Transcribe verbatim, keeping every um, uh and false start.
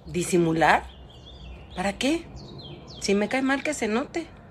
¿Disimular? ¿Para qué? Si me cae mal que se note.